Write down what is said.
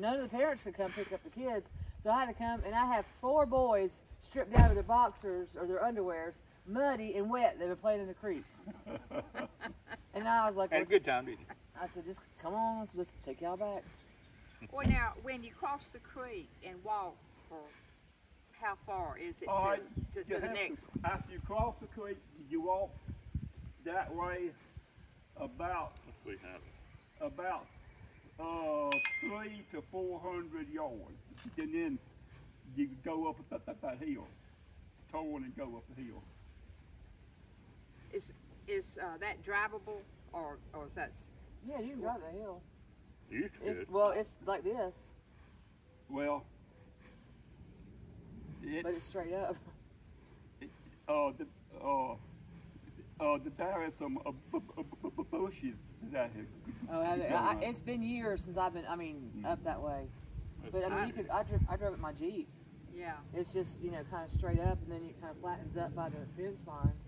none of the parents could come pick up the kids. So I had to come, and I have 4 boys stripped down to their boxers or their underwears, muddy and wet. They were playing in the creek. And I was like, had a good time, didn't you? I said, just come on, let's take y'all back. Well, now, when you cross the creek and walk for how far is it to the next? After you cross the creek, you walk that way about 300 to 400 yards, and then you go up that hill, turn and go up the hill. Is that drivable, or is that? Yeah, you can drive the hill. Well, it's like this. Well, but it's straight up. There is some bushes that Oh, it's been years since I've been. I mean, up that way. But I mean, you could. I drove it my Jeep. Yeah. It's just kind of straight up, and then it kind of flattens up by the fence line.